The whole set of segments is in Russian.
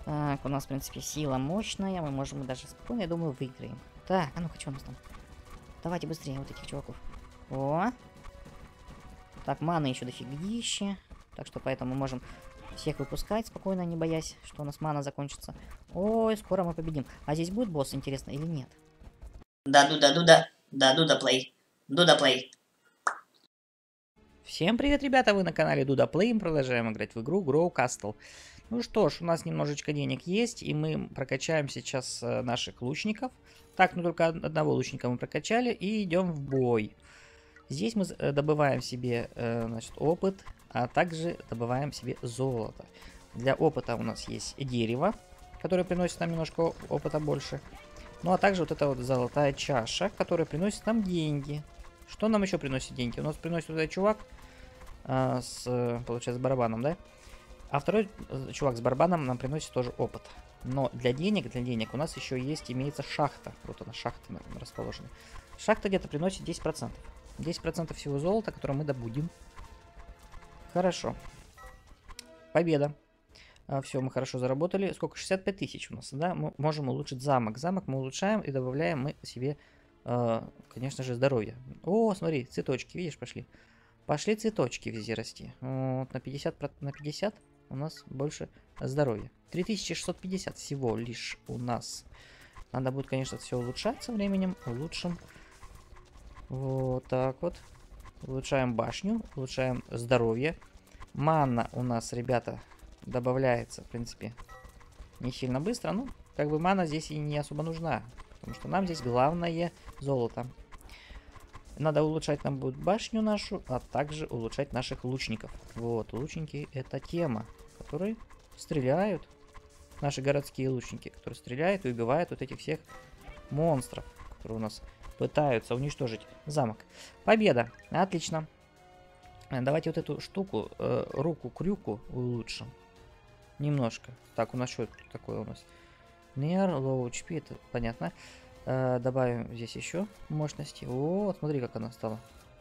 Так, у нас, в принципе, сила мощная. Мы можем даже спокойно, я думаю, выиграем. Так, а ну-ка, что у нас там? Давайте быстрее вот этих чуваков. О! Так, маны еще дофигища. Так что поэтому мы можем всех выпускать спокойно, не боясь, что у нас мана закончится. Ой, скоро мы победим. А здесь будет босс, интересно, или нет? Да, Дуда, да, Дуда плей. Дуда плей. Всем привет, ребята, вы на канале Дуда Play, мы продолжаем играть в игру Grow Castle. Ну что ж, у нас немножечко денег есть, и мы прокачаем сейчас наших лучников. Так, ну только одного лучника мы прокачали, и идем в бой. Здесь мы добываем себе, значит, опыт, а также добываем себе золото. Для опыта у нас есть дерево, которое приносит нам немножко опыта больше. Ну а также вот эта вот золотая чаша, которая приносит нам деньги. Что нам еще приносит деньги? У нас приносит вот этот чувак получается, с барабаном, да? А второй чувак с барабаном нам приносит тоже опыт. Но для денег у нас еще есть, имеется шахта. Вот она, шахта расположена. Шахта где-то приносит 10%. 10% всего золота, которое мы добудем. Хорошо. Победа. Все, мы хорошо заработали. Сколько? 65 тысяч у нас, да? Мы можем улучшить замок. Замок мы улучшаем и добавляем мы себе, конечно же, здоровье. О, смотри, цветочки, видишь, пошли. Пошли цветочки везде расти. Вот, на 50 у нас больше здоровья. 3650 всего лишь у нас. Надо будет, конечно, все улучшать со временем. Улучшим. Вот так вот. Улучшаем башню. Улучшаем здоровье. Манна у нас, ребята, добавляется, в принципе, не сильно быстро. Ну, как бы мана здесь и не особо нужна. Потому что нам здесь главное золото. Надо улучшать нам будет башню нашу, а также улучшать наших лучников. Вот, лучники это тема, которые стреляют. Наши городские лучники, которые стреляют и убивают вот этих всех монстров, которые у нас пытаются уничтожить замок. Победа! Отлично. Давайте вот эту штуку, руку-крюку улучшим. Немножко. Так, у нас что такое у нас? Near, low HP, это понятно. Добавим здесь еще мощности. О, смотри, как она стала.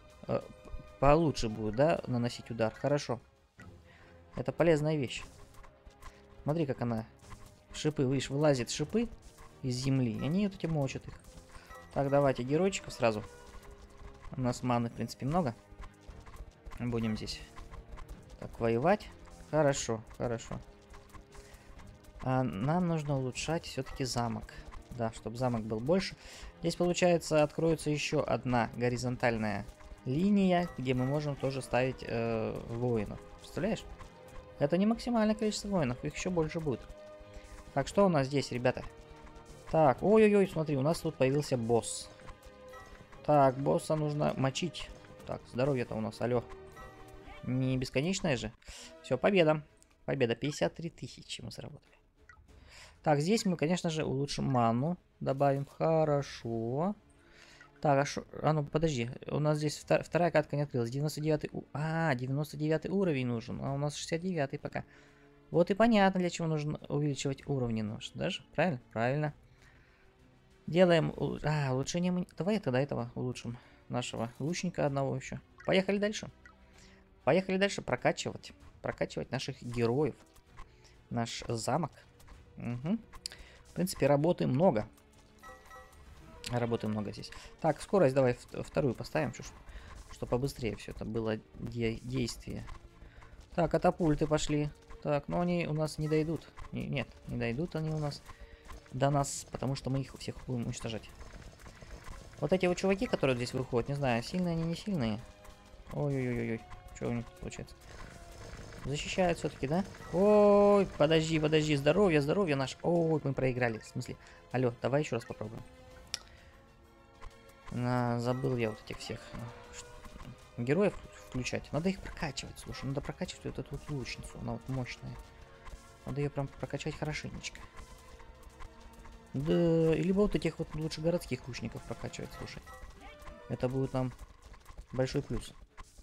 Получше будет, да, наносить удар. Хорошо. Это полезная вещь. Смотри, как она. Шипы, видишь, вылазит шипы из земли. И они вот эти мочат их. Так, давайте геройчиков сразу. У нас маны, в принципе, много. Будем здесь так воевать. Хорошо, хорошо. Нам нужно улучшать все-таки замок. Да, чтобы замок был больше. Здесь, получается, откроется еще одна горизонтальная линия, где мы можем тоже ставить воинов. Представляешь? Это не максимальное количество воинов, их еще больше будет. Так, что у нас здесь, ребята? Так, ой-ой-ой, смотри, у нас тут появился босс. Так, босса нужно мочить. Так, здоровье-то у нас, алло. Не бесконечное же. Все, победа. Победа, 53 тысячи мы заработали. Так, здесь мы, конечно же, улучшим ману. Добавим. Хорошо. Так, ну подожди. У нас здесь вторая катка не открылась. 99 99 уровень нужен. А у нас 69 пока. Вот и понятно, для чего нужно увеличивать уровни нужно. Даже? Правильно? Правильно. Делаем... улучшение мы... Давай тогда этого улучшим. Нашего лучника одного еще. Поехали дальше. Поехали дальше прокачивать. Прокачивать наших героев. Наш замок. Угу. В принципе, работы много. Работы много здесь. Так, скорость давай вторую поставим, чтобы побыстрее все это было действие. Так, катапульты пошли. Так, но они у нас не дойдут. Нет, не дойдут они у нас до нас, потому что мы их всех будем уничтожать. Вот эти вот чуваки, которые здесь выходят, не знаю, сильные они, не сильные. Ой-ой-ой-ой, что у них получается? Защищают все-таки, да? Ой, подожди, подожди, здоровье, здоровье наше. Ой, мы проиграли, в смысле. Алло, давай еще раз попробуем. Забыл я вот этих всех героев включать. Надо их прокачивать, слушай, надо прокачивать вот эту вот лучницу, она вот мощная. Надо ее прям прокачать хорошенечко. Да, либо вот этих вот лучше городских лучников прокачивать, слушай. Это будет нам большой плюс.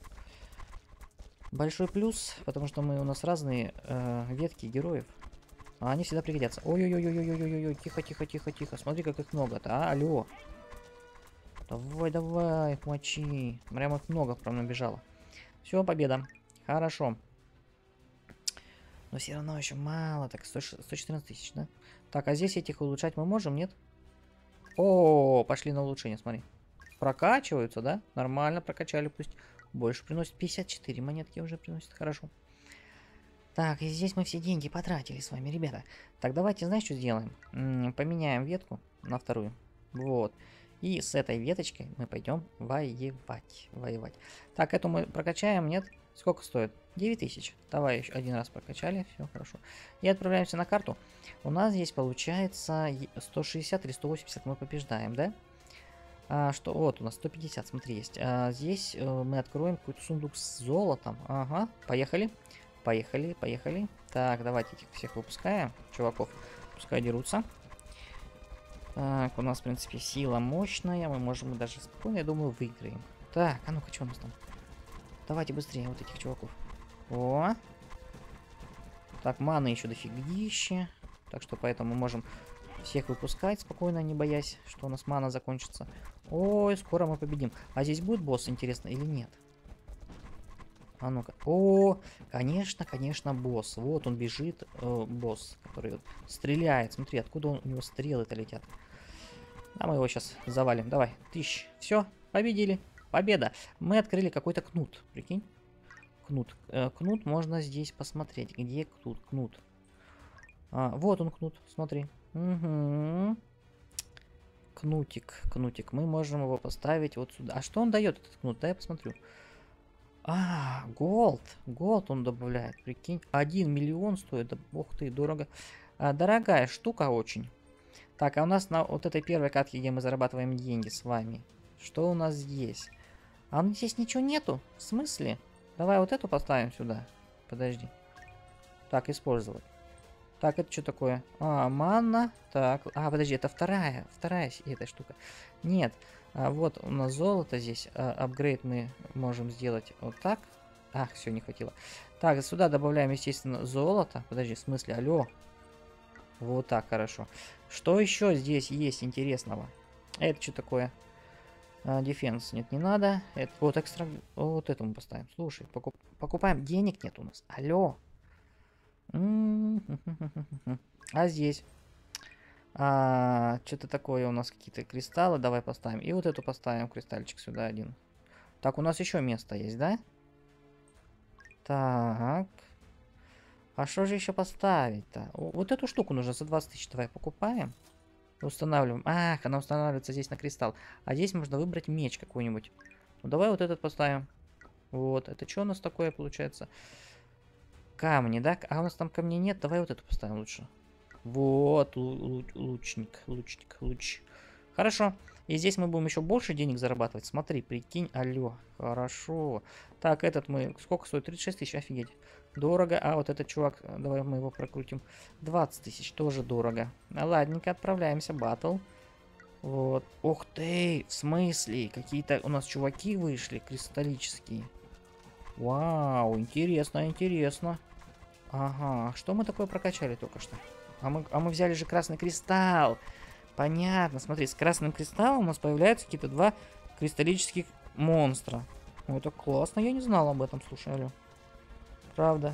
Большой плюс, потому что у нас разные ветки героев. А они всегда пригодятся. Ой-ой-ой-ой-ой-ой-ой, тихо-тихо-тихо-тихо. Смотри, как их много-то, а? Алло. Давай, давай, мочи. Прям их много прям набежало. Все, победа. Хорошо. Но все равно еще мало. Так, 114 тысяч, да? Так, а здесь этих улучшать мы можем, нет? О, пошли на улучшение, смотри. Прокачиваются, да? Нормально прокачали, пусть больше приносит. 54 монетки уже приносит, хорошо. Так, и здесь мы все деньги потратили с вами, ребята. Так, давайте, знаешь, что сделаем? Поменяем ветку на вторую. Вот. И с этой веточкой мы пойдем воевать. Так, эту мы прокачаем, нет? Сколько стоит? 9000. Давай еще один раз прокачали, все хорошо. И отправляемся на карту. У нас здесь получается 160 или 180 мы побеждаем, да? Что? Вот у нас 150, смотри, есть. Здесь мы откроем какой-то сундук с золотом. Ага, поехали. Поехали. Так, давайте этих всех выпускаем, чуваков. Пускай дерутся. Так, у нас, в принципе, сила мощная. Мы можем даже спокойно, я думаю, выиграем. Так, а ну-ка, что у нас там? Давайте быстрее вот этих чуваков. О! Так, маны еще дофигища. Так что поэтому мы можем всех выпускать спокойно, не боясь, что у нас мана закончится. Ой, скоро мы победим. А здесь будет босс, интересно, или нет? А ну-ка. О, конечно, босс. Вот он бежит, босс, который вот стреляет. Смотри, откуда у него стрелы-то летят. А мы его сейчас завалим. Давай, Все, победили. Победа. Мы открыли какой-то кнут, прикинь. Кнут. Кнут можно здесь посмотреть. Где кнут? Вот он кнут, смотри. Угу. Кнутик. Мы можем его поставить вот сюда. А что он дает, этот кнут? Да, я посмотрю. Голд. Голд он добавляет, прикинь. 1 миллион стоит. Да, ух ты, дорого. Дорогая штука очень. Так, а у нас на вот этой первой катке, где мы зарабатываем деньги с вами. Что у нас здесь? А ну здесь ничего нету? В смысле? Давай вот эту поставим сюда. Подожди. Так, использовать. Так, это что такое? Манна. Так, подожди, это вторая эта штука. Нет, вот у нас золото здесь. Апгрейд мы можем сделать вот так. Все, не хватило. Так, сюда добавляем, естественно, золото. Подожди, в смысле, алло. Вот так, хорошо. Что еще здесь есть интересного? Это что такое? Дефенс, нет, не надо. Это вот экстра, вот это мы поставим. Слушай, покупаем, денег нет у нас. Алло. А здесь? Что-то такое у нас, какие-то кристаллы. Давай поставим. И вот эту поставим, кристальчик сюда один. Так, у нас еще место есть, да? Так. А что же еще поставить-то? Вот эту штуку нужно за 20 тысяч. Давай покупаем. Устанавливаем. Она устанавливается здесь на кристалл. А здесь можно выбрать меч какой-нибудь. Ну, давай вот этот поставим. Вот. Это что у нас такое получается? Камни, да? А у нас там камней нет. Давай вот эту поставим лучше. Вот. Луч. Хорошо. И здесь мы будем еще больше денег зарабатывать. Смотри, прикинь. Алло. Хорошо. Так, этот мы... Сколько стоит? 36 тысяч. Офигеть. Дорого. А вот этот чувак, давай мы его прокрутим. 20 тысяч. Тоже дорого. Ладненько, отправляемся. Баттл. Вот. Ух ты. В смысле? Какие-то у нас чуваки вышли. Кристаллические. Вау. Интересно. Ага. Что мы такое прокачали только что? А мы взяли же красный кристалл. Понятно. Смотри, с красным кристаллом у нас появляются какие-то два кристаллических монстра. Ну, это классно. Я не знал об этом. Слушай, алло. Правда,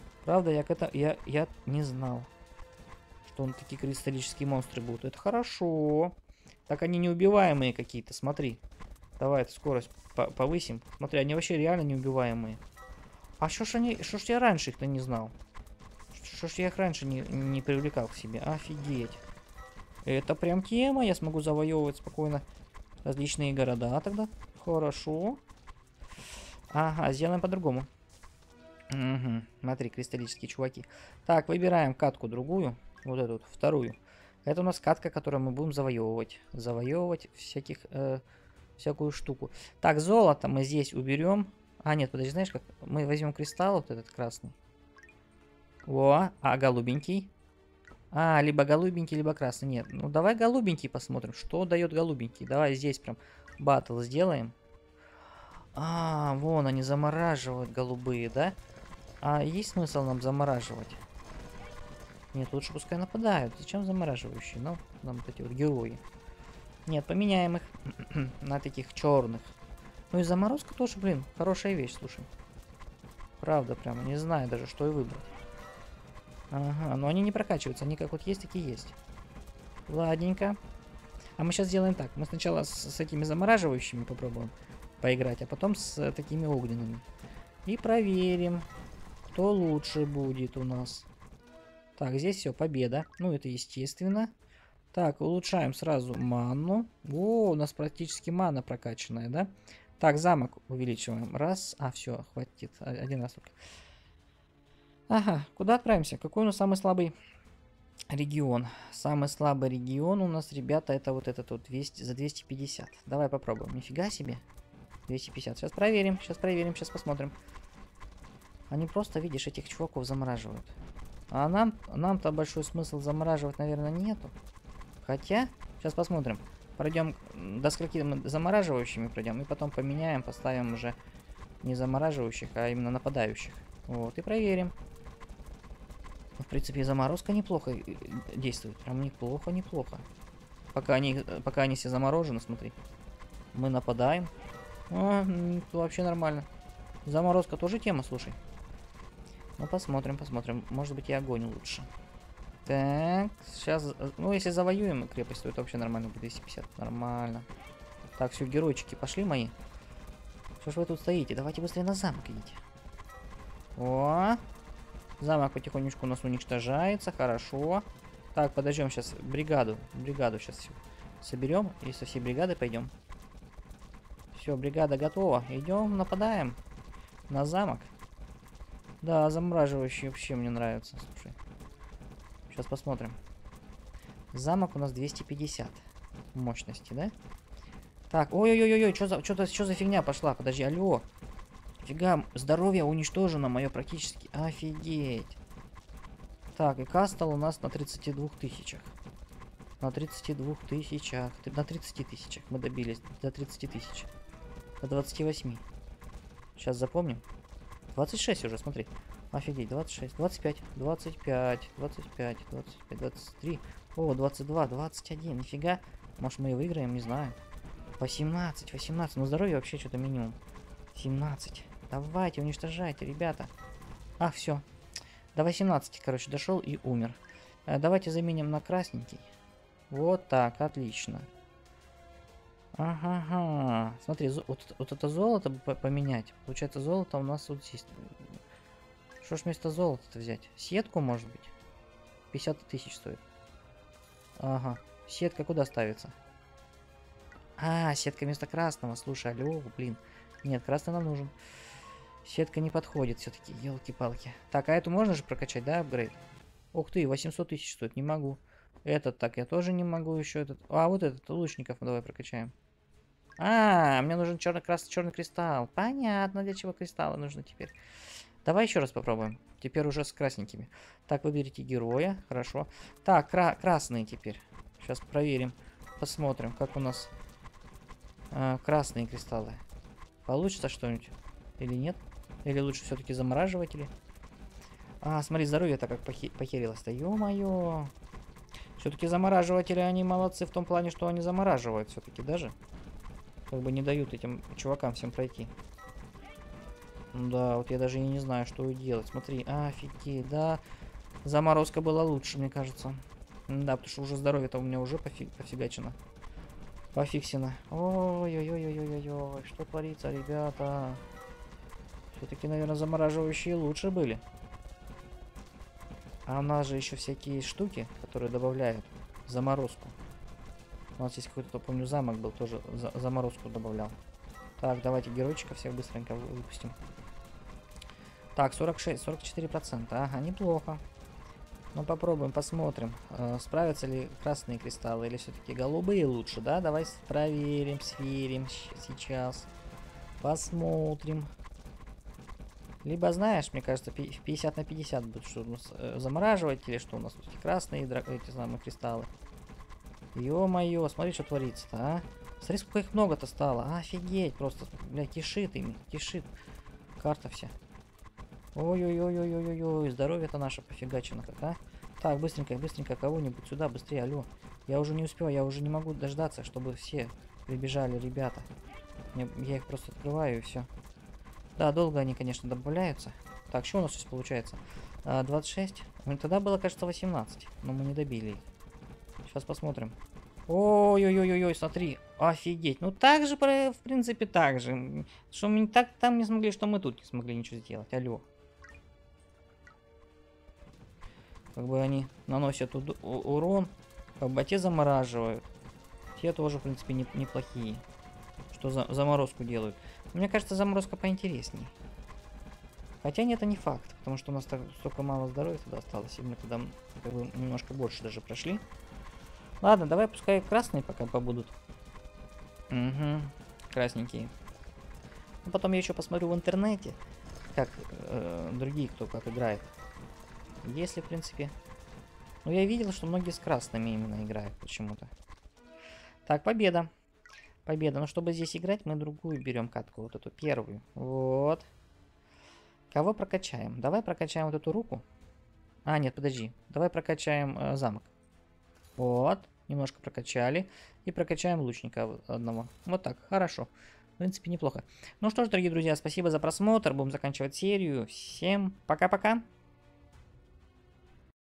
я не знал, что такие кристаллические монстры будут. Это хорошо. Так они неубиваемые какие-то, смотри. Давай эту скорость повысим. Смотри, они вообще реально неубиваемые. А что ж я раньше их-то не знал? Что ж я их раньше не привлекал к себе? Офигеть. Это прям тема. Я смогу завоевывать спокойно различные города тогда. Хорошо. Ага, сделаем по-другому. Угу. Смотри, кристаллические чуваки. Так, выбираем катку другую. Вот эту вот, вторую. Это у нас катка, которую мы будем завоевывать. Завоевывать всякую штуку. Так, золото мы здесь уберем. Нет, подожди, знаешь как? Мы возьмем кристалл вот этот красный. Голубенький. Либо голубенький, либо красный. Нет, ну давай голубенький посмотрим. Что дает голубенький? Давай здесь прям баттл сделаем. Вон они замораживают голубые, да? Есть смысл нам замораживать? Нет, лучше пускай нападают. Зачем замораживающие? Ну, нам вот эти вот герои. Нет, поменяем их на таких черных. Ну и заморозка тоже, блин, хорошая вещь, слушай. Правда, прямо не знаю даже, что и выбрать. Ага, но они не прокачиваются, они как вот есть, такие есть. Ладненько. А мы сейчас сделаем так. Мы сначала с этими замораживающими попробуем поиграть, а потом с такими огненными. И проверим, кто лучше будет у нас. Так, здесь все, победа. Ну, это естественно. Так, улучшаем сразу ману. О, у нас практически мана прокачанная, да? Так, замок увеличиваем. Раз. А, все, хватит. Один раз только. Ага, куда отправимся? Какой у нас самый слабый регион? Самый слабый регион у нас, ребята, это вот этот вот 200, за 250. Давай попробуем. Нифига себе. 250. Сейчас проверим, сейчас посмотрим. Они просто, видишь, этих чуваков замораживают. А нам-то большой смысл замораживать, наверное, нету. Хотя, сейчас посмотрим. Пройдем, до скольки мы замораживающими пройдем, и потом поменяем, поставим уже не замораживающих, а именно нападающих. Вот, и проверим. В принципе, заморозка неплохо действует. Прям неплохо. Пока они все заморожены, смотри. Мы нападаем. О, вообще нормально. Заморозка тоже тема, слушай. Ну, посмотрим. Может быть, и огонь лучше. Так, сейчас... Ну, если завоюем крепость, то это вообще нормально будет. 250. Нормально. Так, все, геройчики, пошли мои. Что ж вы тут стоите? Давайте быстрее на замок идите. О! Замок потихонечку у нас уничтожается. Хорошо. Так, подождем сейчас бригаду. Бригаду сейчас соберем. И со всей бригады пойдем. Все, бригада готова. Идем, нападаем на замок. Да, замораживающий вообще мне нравится. Слушай. Сейчас посмотрим. Замок у нас 250 мощности, да? Так, ой-ой-ой-ой, что за фигня пошла? Подожди, алло. Фига, здоровье уничтожено мое практически. Офигеть. Так, и кастл у нас на 32 тысячах. На 32 тысячах. На 30 тысячах мы добились. До 30 тысяч. До 28. Сейчас запомним. 26 уже, смотри. Офигеть, 26, 25, 25, 25, 25, 23. О, 22, 21. Нифига. Может, мы и выиграем, не знаю. 18, 18. Ну, здоровье вообще что-то минимум. 17. Давайте, уничтожайте, ребята. Ах, все. До 18, короче, дошел и умер. Давайте заменим на красненький. Вот так, отлично. Ага. Смотри, вот это золото поменять. Получается, золото у нас вот здесь. Что ж вместо золота-то взять? Сетку, может быть? 50 тысяч стоит. Ага. Сетка куда ставится? А, сетка вместо красного. Слушай, алло, блин. Нет, красный нам нужен. Сетка не подходит все-таки, елки-палки. Так, а эту можно же прокачать, да, апгрейд? Ух ты, 800 тысяч стоит, не могу. Этот так я тоже не могу еще. Этот. А, вот этот, лучников давай прокачаем. А, мне нужен черный кристалл. Понятно, для чего кристаллы нужны теперь. Давай еще раз попробуем. Теперь уже с красненькими. Так, выберите героя. Хорошо. Так, красные теперь. Сейчас проверим. Посмотрим, как у нас красные кристаллы. Получится что-нибудь? Или нет? Или лучше все-таки замораживатели? А, смотри, здоровье-то как похерилось-то. Ё-моё. Все-таки замораживатели, они молодцы в том плане, что они замораживают все-таки даже. Как бы не дают этим чувакам всем пройти. Да, вот я даже и не знаю, что делать. Смотри, офигеть, да. Заморозка была лучше, мне кажется. Да, потому что уже здоровье-то у меня уже пофигачено. Пофиксено. Ой-ой-ой-ой-ой-ой. Что творится, ребята? Все-таки, наверное, замораживающие лучше были. А у нас же еще всякие штуки, которые добавляют заморозку. У нас есть какой-то, помню, замок был, тоже заморозку добавлял. Так, давайте геройчиков всех быстренько выпустим. Так, 44%. Ага, неплохо. Ну, попробуем, посмотрим, справятся ли красные кристаллы или все-таки голубые лучше, да? Давай проверим, сверим сейчас. Посмотрим. Либо, знаешь, мне кажется, 50 на 50 будет, что у нас замораживать, или что у нас тут красные эти самые кристаллы. Ё-моё, смотри, что творится-то, а? Смотри, сколько их много-то стало. Офигеть, просто, бля, кишит ими, кишит. Карта вся. Ой-ой-ой-ой-ой-ой, здоровье-то наше пофигачено как, а? Так, быстренько кого-нибудь сюда, быстрее, алло. Я уже не успеваю, я уже не могу дождаться, чтобы все прибежали, ребята. Я их просто открываю и все. Да, долго они, конечно, добавляются. Так, что у нас сейчас получается? 26. Ну, тогда было, кажется, 18. Но мы не добили их. Сейчас посмотрим. Ой-ой-ой-ой, смотри. Офигеть. Ну так же, в принципе, так же. Что мы так там не смогли, что мы тут не смогли ничего сделать. Алло. Как бы они наносят урон. Как бы те замораживают. Те тоже, в принципе, неплохие. Что заморозку делают. Мне кажется, заморозка поинтереснее. Хотя нет, это не факт. Потому что у нас столько мало здоровья тогда осталось. И мы тогда как бы немножко больше даже прошли. Ладно, давай пускай красные пока побудут. Угу, красненькие. Ну, потом я еще посмотрю в интернете, как другие кто как играет. Если, в принципе... Ну, я видел, что многие с красными именно играют почему-то. Так, победа. Победа. Но чтобы здесь играть, мы другую берем катку. Вот эту первую. Вот. Кого прокачаем? Давай прокачаем вот эту руку. А, нет, подожди. Давай прокачаем замок. Вот. Немножко прокачали. И прокачаем лучника одного. Вот так. Хорошо. В принципе, неплохо. Ну что ж, дорогие друзья, спасибо за просмотр. Будем заканчивать серию. Всем пока-пока.